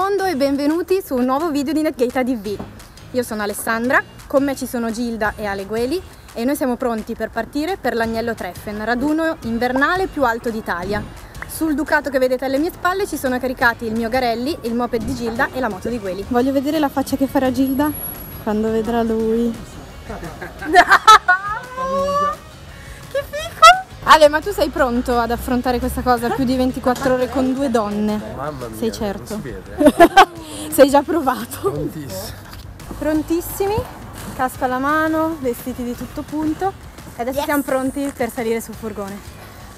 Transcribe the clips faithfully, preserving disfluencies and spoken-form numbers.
mondo e benvenuti su un nuovo video di NetGate A D V. Io sono Alessandra, con me ci sono Gilda e Ale Gueli e noi siamo pronti per partire per l'Agnello Treffen, raduno invernale più alto d'Italia. Sul Ducato che vedete alle mie spalle ci sono caricati il mio Garelli, il moped di Gilda e la moto di Gueli. Voglio vedere la faccia che farà Gilda quando vedrà lui. Che figo! Ale, ma tu sei pronto ad affrontare questa cosa più di ventiquattro ore con due donne? Mamma mia, sei certo? non si vede. Sei già provato? Prontissimo. Prontissimi, casco alla mano, vestiti di tutto punto e adesso yes. siamo pronti per salire sul furgone.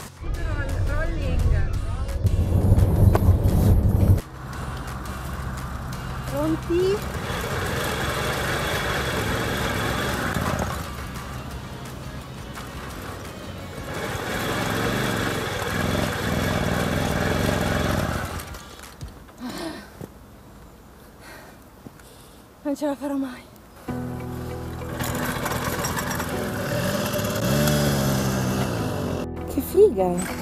Pronti? Non ce la farò mai. Che figa!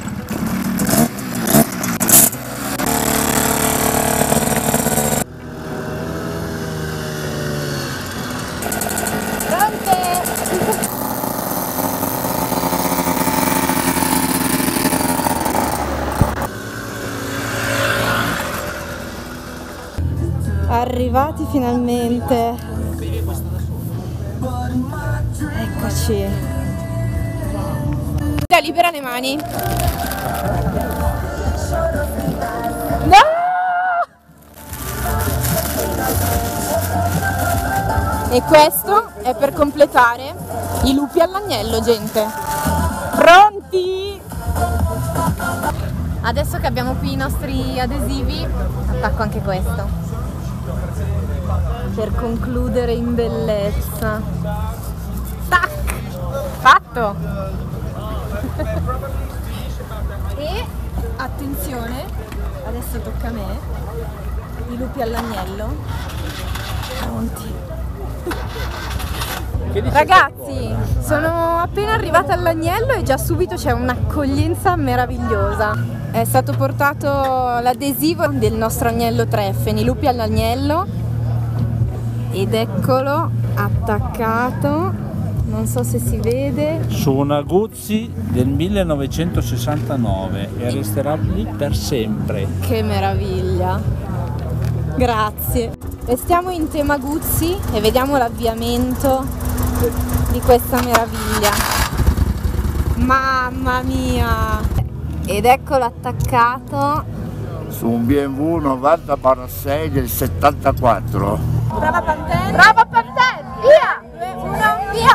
Arrivati finalmente. Eccoci. Dai, libera le mani. No! E questo è per completare i lupi all'agnello, gente. Pronti? Adesso che abbiamo qui i nostri adesivi, attacco anche questo. Per concludere in bellezza. Tac! Fatto! E attenzione, adesso tocca a me, i lupi all'agnello. Pronti. Ragazzi, sono appena arrivata all'agnello e già subito c'è un'accoglienza meravigliosa. È stato portato l'adesivo del nostro agnello Treffen, i lupi all'agnello. Ed eccolo attaccato, non so se si vede, su una Guzzi del millenovecentosessantanove e resterà lì per sempre. Che meraviglia, grazie. Restiamo in tema Guzzi e vediamo l'avviamento di questa meraviglia. Mamma mia! Ed eccolo attaccato su un B M W novanta barra sei del settantaquattro. Brava Pantelli! Brava Pantelli! Via! due, uno, via!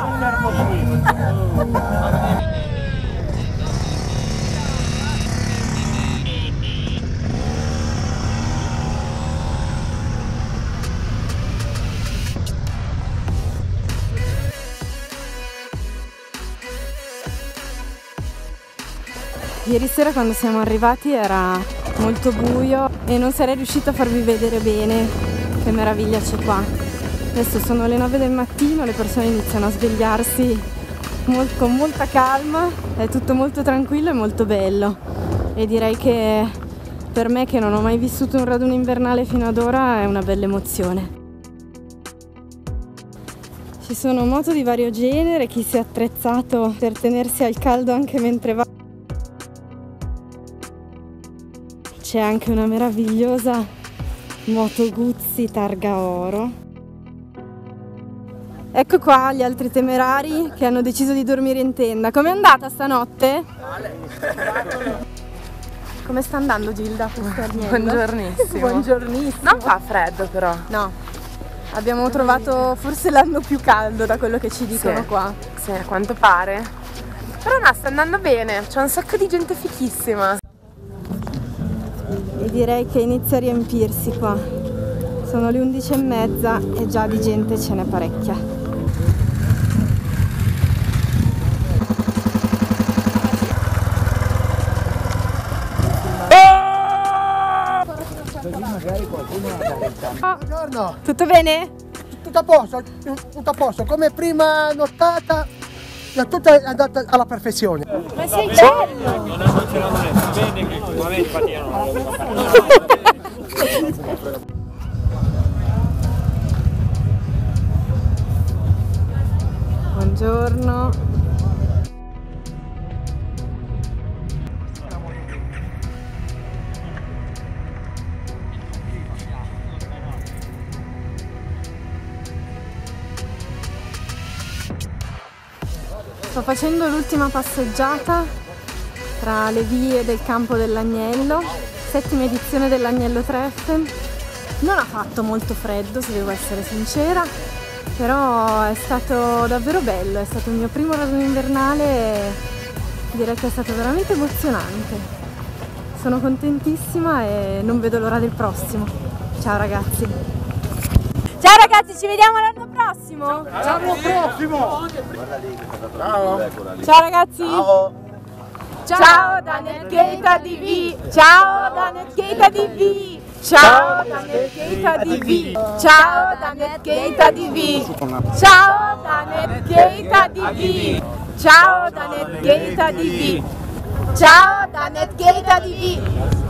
Ieri sera quando siamo arrivati era molto buio e non sarei riuscita a farvi vedere bene che meraviglia c'è qua. Adesso sono le nove del mattino, le persone iniziano a svegliarsi molt, con molta calma, è tutto molto tranquillo e molto bello e direi che per me che non ho mai vissuto un raduno invernale fino ad ora è una bella emozione. Ci sono moto di vario genere, chi si è attrezzato per tenersi al caldo anche mentre va. C'è anche una meravigliosa Moto Guzzi targa oro. Ecco qua gli altri temerari che hanno deciso di dormire in tenda. Com'è andata stanotte? Come sta andando Gilda? Buongiornissimo. Buongiornissimo. Non fa freddo però. No. Abbiamo trovato forse l'anno più caldo da quello che ci dicono sì. qua. Sì, a quanto pare. Però no, sta andando bene. C'è un sacco di gente fichissima. E direi che inizia a riempirsi qua. Sono le undici e mezza e già di gente ce n'è parecchia. Buongiorno. Tutto bene? Tutto a posto, tutto a posto. Come prima nottata, tutto è andato alla perfezione. Ma sei bello! Non è funzionato bene che come infatti non buongiorno. Sto facendo l'ultima passeggiata tra le vie del campo dell'Agnello, settima edizione dell'Agnello Treffen. Non ha fatto molto freddo, se devo essere sincera, però è stato davvero bello, è stato il mio primo raduno invernale e direi che è stato veramente emozionante. Sono contentissima e non vedo l'ora del prossimo. Ciao ragazzi! Ciao ragazzi, ci vediamo l'anno prossimo! Ciao, l'anno prossimo! Ciao. Ciao ragazzi! Ciao. Ciao da Netgate A D V! Ciao da Netgate A D V! Ciao da Netgate A D V! Ciao da Netgate A D V! Ciao da Netgate A D V! Ciao da Netgate A D V! Ciao da Netgate A D V!